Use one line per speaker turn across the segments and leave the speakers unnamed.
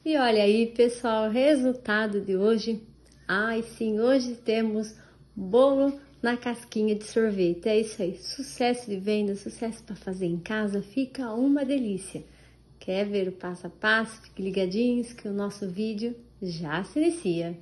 E olha aí, pessoal, resultado de hoje. Ai, sim, hoje temos bolo na casquinha de sorvete. É isso aí, sucesso de venda, sucesso para fazer em casa, fica uma delícia. Quer ver o passo a passo? Fique ligadinhos que o nosso vídeo já se inicia.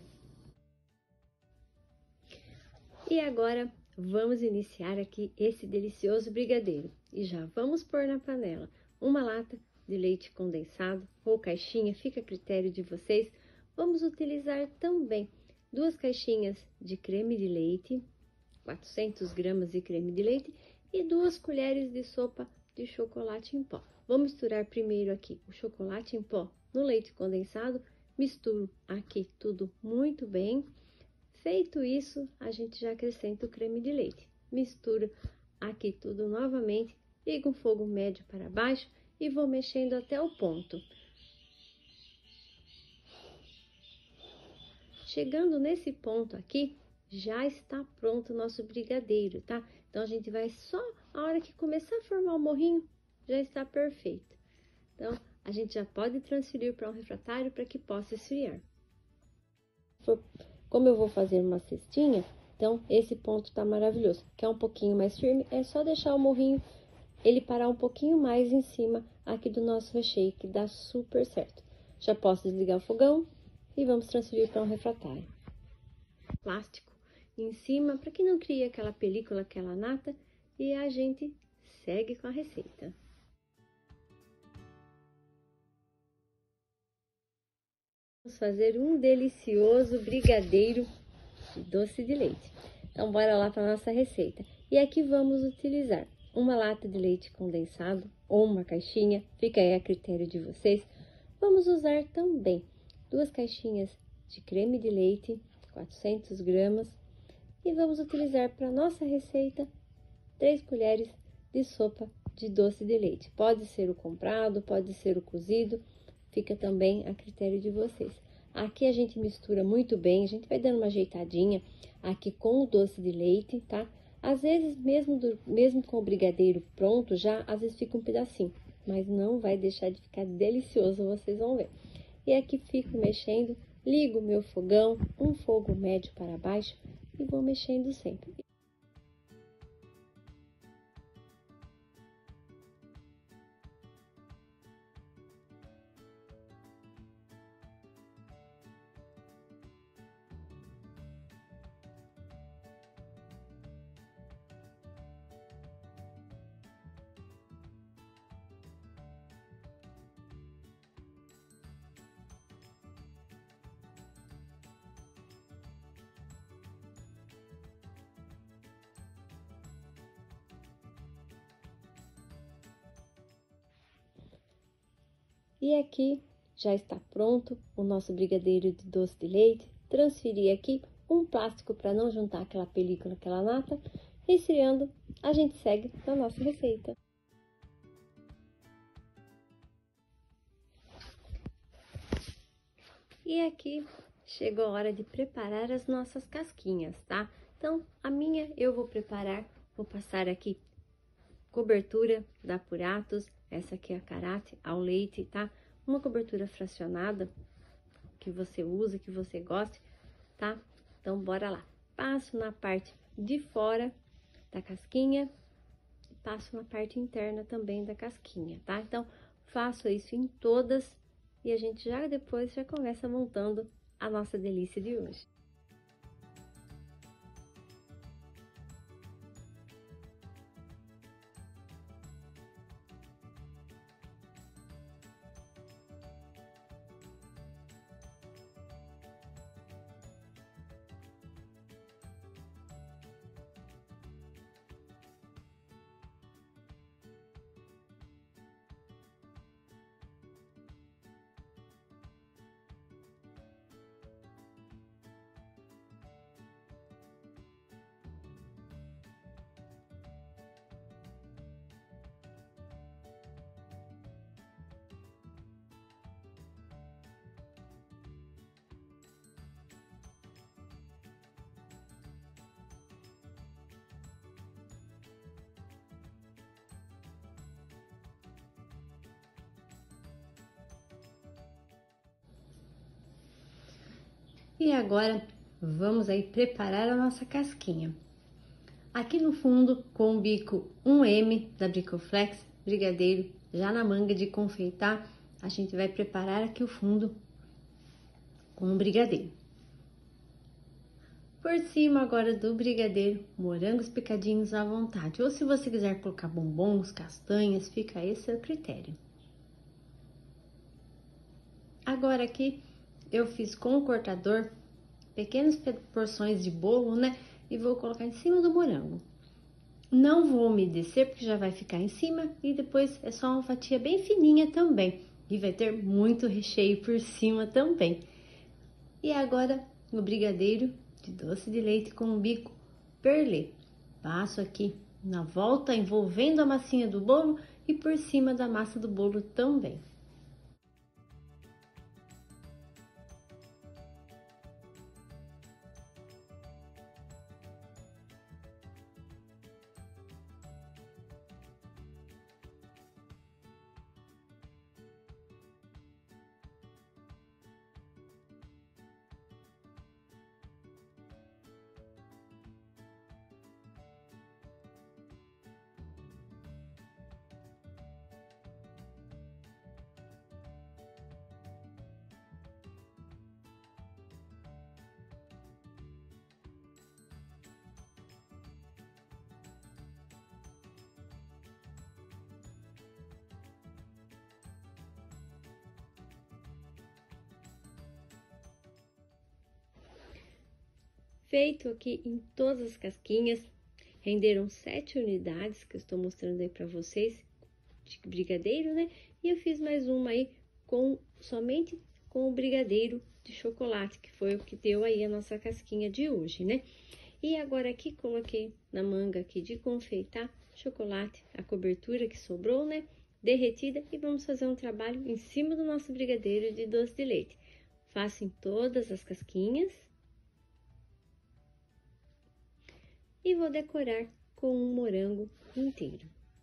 E agora vamos iniciar aqui esse delicioso brigadeiro. E já vamos pôr na panela uma lata de leite condensado ou caixinha, fica a critério de vocês. Vamos utilizar também 2 caixinhas de creme de leite, 400 gramas de creme de leite e 2 colheres de sopa de chocolate em pó. Vou misturar primeiro aqui o chocolate em pó no leite condensado, misturo aqui tudo muito bem. Feito isso, a gente já acrescenta o creme de leite. Mistura aqui tudo novamente, liga o fogo médio para baixo e vou mexendo até o ponto. Chegando nesse ponto aqui, já está pronto o nosso brigadeiro, tá? Então, a gente vai só, a hora que começar a formar o morrinho, já está perfeito. Então, a gente já pode transferir para um refratário para que possa esfriar. Como eu vou fazer uma cestinha, então esse ponto tá maravilhoso. Quer um pouquinho mais firme, é só deixar o morrinho ele parar um pouquinho mais em cima aqui do nosso recheio, que dá super certo. Já posso desligar o fogão e vamos transferir para um refratário. Plástico em cima, para que não crie aquela película, aquela nata, e a gente segue com a receita. Vamos fazer um delicioso brigadeiro de doce de leite. Então, bora lá para nossa receita. E aqui vamos utilizar uma lata de leite condensado ou uma caixinha, fica aí a critério de vocês. Vamos usar também 2 caixinhas de creme de leite, 400 gramas. E vamos utilizar para nossa receita 3 colheres de sopa de doce de leite. Pode ser o comprado, pode ser o cozido, fica também a critério de vocês. Aqui a gente mistura muito bem, a gente vai dando uma ajeitadinha aqui com o doce de leite, tá? Às vezes, mesmo com o brigadeiro pronto, já às vezes fica um pedacinho, mas não vai deixar de ficar delicioso, vocês vão ver. E aqui fico mexendo, ligo o meu fogão, um fogo médio para baixo e vou mexendo sempre. E aqui já está pronto o nosso brigadeiro de doce de leite. Transferi aqui um plástico para não juntar aquela película, aquela nata. Esfriando, a gente segue na nossa receita. E aqui chegou a hora de preparar as nossas casquinhas, tá? Então, a minha eu vou preparar, vou passar aqui cobertura da Puratos, essa aqui é a Karate ao leite, tá? Uma cobertura fracionada que você usa, que você goste, tá? Então, bora lá. Passo na parte de fora da casquinha, passo na parte interna também da casquinha, tá? Então, faço isso em todas e a gente já depois já começa montando a nossa delícia de hoje. E agora vamos aí preparar a nossa casquinha. Aqui no fundo, com o bico 1M da Bricoflex Brigadeiro, já na manga de confeitar, a gente vai preparar aqui o fundo com o brigadeiro. Por cima agora do brigadeiro, morangos picadinhos à vontade. Ou se você quiser colocar bombons, castanhas, fica a esse seu critério. Agora aqui eu fiz com o cortador pequenas porções de bolo, né? E vou colocar em cima do morango. Não vou umedecer porque já vai ficar em cima e depois é só uma fatia bem fininha também. E vai ter muito recheio por cima também. E agora o brigadeiro de doce de leite com o bico perlê. Passo aqui na volta envolvendo a massinha do bolo e por cima da massa do bolo também. Feito aqui em todas as casquinhas, renderam 7 unidades que eu estou mostrando aí para vocês de brigadeiro, né? E eu fiz mais uma aí somente com o brigadeiro de chocolate, que foi o que deu aí a nossa casquinha de hoje, né? E agora aqui coloquei na manga aqui de confeitar chocolate, a cobertura que sobrou, né? Derretida, e vamos fazer um trabalho em cima do nosso brigadeiro de doce de leite. Faço em todas as casquinhas. E vou decorar com um morango inteiro.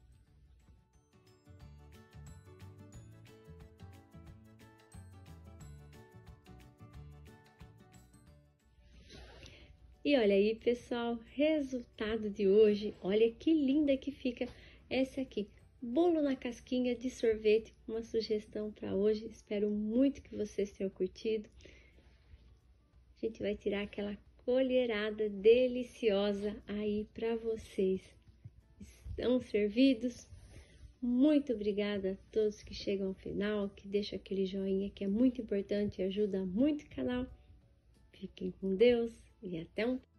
E olha aí, pessoal, resultado de hoje. Olha que linda que fica essa aqui. Bolo na casquinha de sorvete, uma sugestão para hoje. Espero muito que vocês tenham curtido. A gente vai tirar aquela colherada deliciosa aí para vocês. Estão servidos? Muito obrigada a todos que chegam ao final, que deixam aquele joinha que é muito importante e ajuda muito o canal. Fiquem com Deus e até um